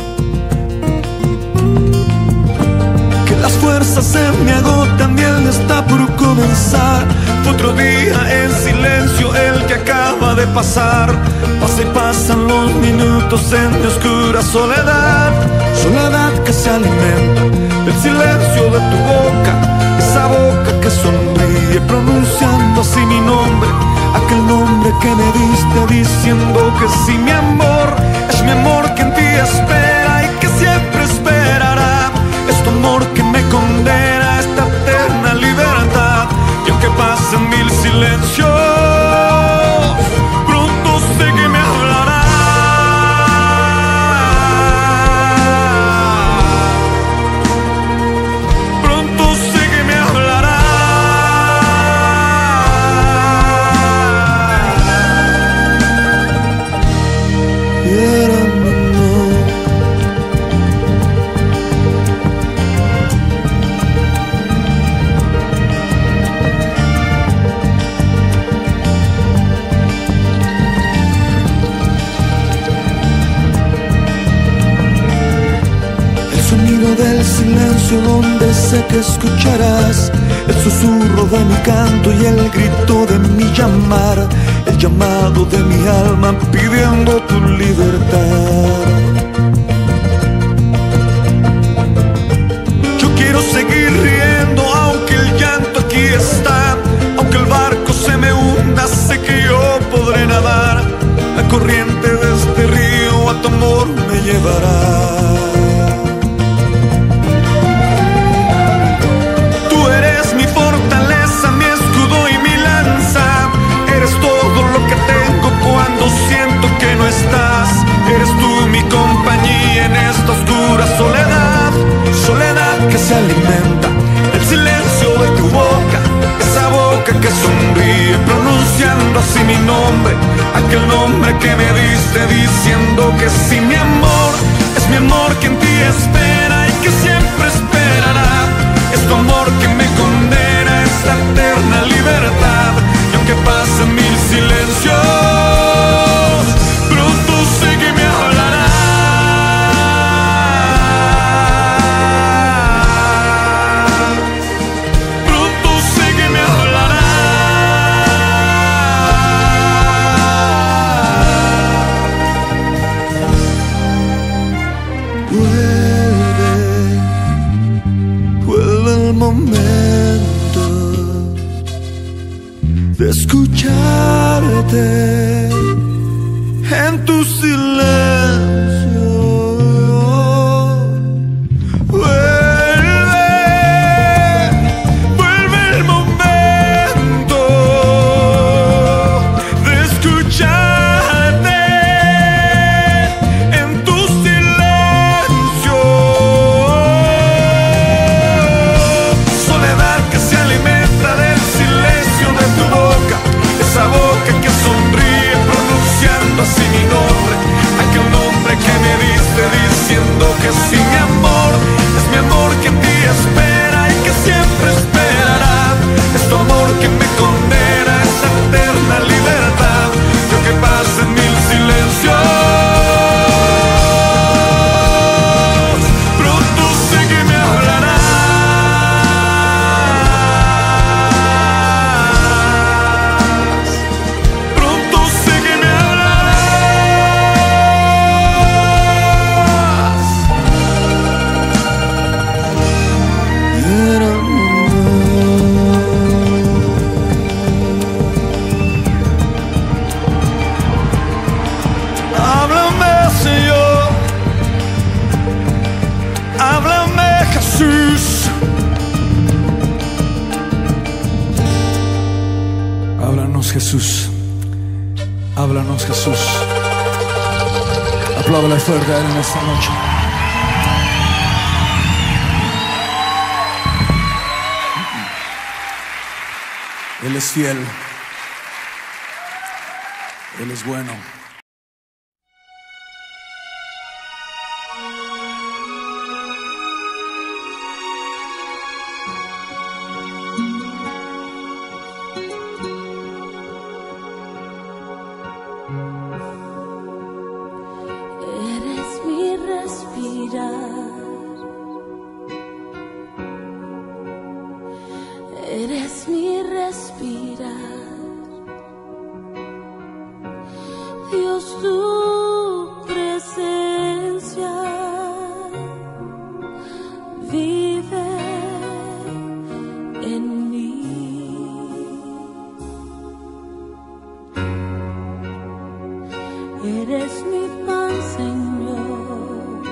Que las fuerzas se me agotan y el está por comenzar. Fue otro día en silencio el que acaba de pasar. Pasa y pasan los minutos en mi oscura soledad. Soledad que se alimenta del silencio de tu boca, esa boca que sonríe pronunciando así mi nombre, aquel nombre que me diste diciendo que sí, mi amor, es mi amor que en ti espera y que siempre esperará. Es tu amor que me condena a esta eterna libertad. Y aunque pasen mil silencios, pronto sé que me hablará. silencio donde sé que escucharás el susurro de mi canto y el grito de mi llamar, el llamado de mi alma pidiendo tu libertad. Yo quiero seguir riendo aunque el llanto aquí está, aunque el barco se me hunda, sé que yo podré nadar. La corriente de este río a tu amor me llevará. Tú eres mi fortaleza, mi escudo y mi lanza. Eres todo lo que tengo cuando siento que no estás. Eres tú mi compañía en esta oscura soledad. Soledad que se alimenta del silencio de tu boca, esa boca que sonríe pronunciando así mi nombre, aquel nombre que me diste diciendo que sí. Mi amor es mi amor que en ti espera y que siempre esperará. Es tu amor que me condena a esta eterna libertad. Y aunque pasen mil silencios, pronto sé que me hablará. De escucharte en tu silencio. Vuelve, vuelve el momento de escucharte en tu silencio. Soledad que se alimenta del silencio de tu boca, esa boca que sonríe pronunciando así mi nombre, aquel nombre que me diste diciendo que sí. Mi amor es mi amor que en ti espera y que siempre esperará. Es tu amor que me condena a esa eterna libertad. Yo que pasen mil silencios, pronto sé que me hablará. Jesús, háblanos Jesús. Apláudale fuerte a Él en esta noche. Él es fiel, Él es bueno. Eres mi respirar, Dios, tu presencia vive en mí. Eres mi pan, Señor,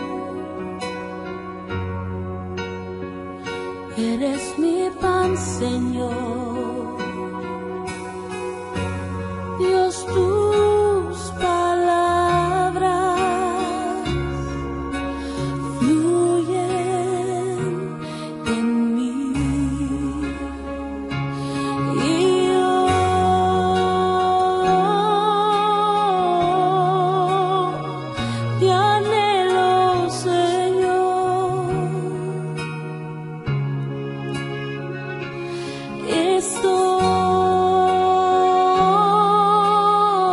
eres mi pan, Señor, Dios, tus palabras fluyen en mí y yo te anhelo, Señor. Estoy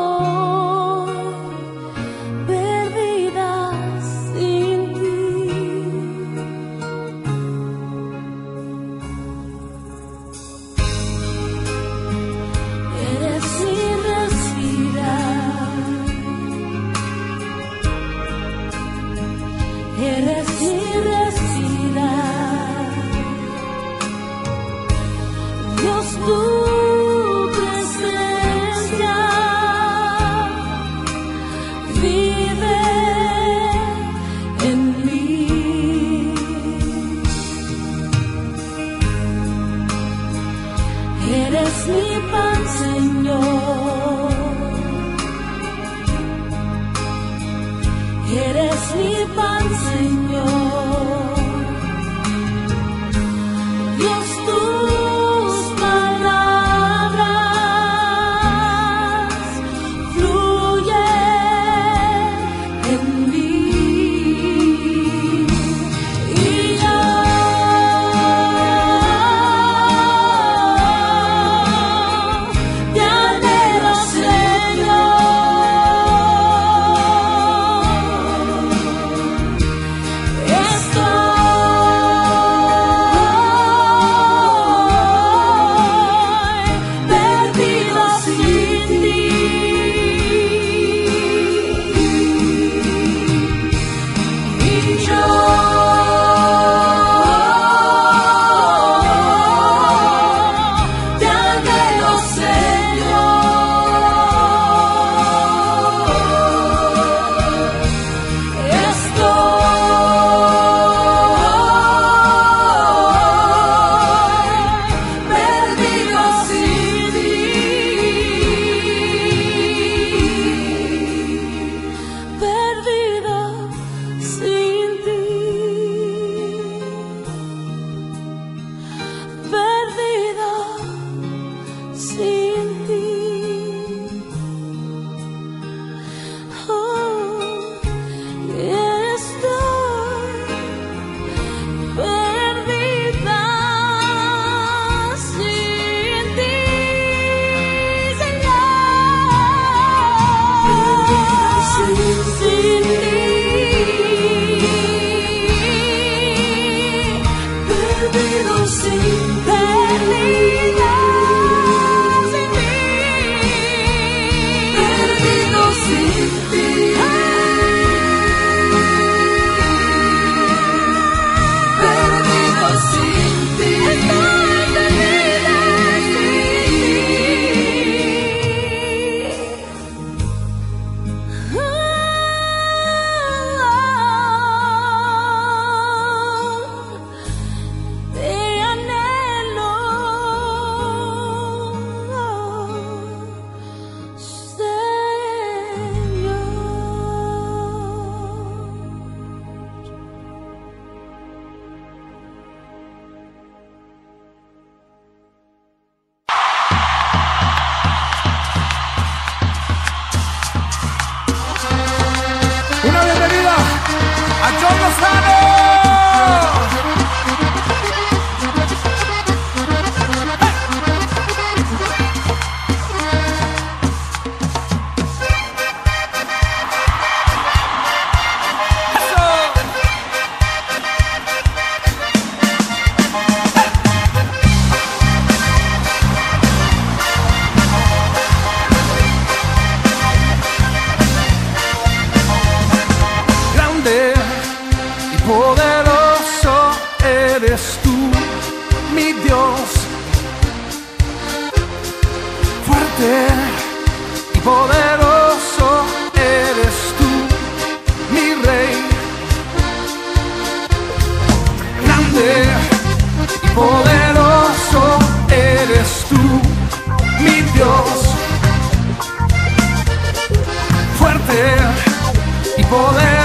Grande y poderoso eres tú, mi rey. Grande y poderoso eres tú, mi Dios. Fuerte y poderoso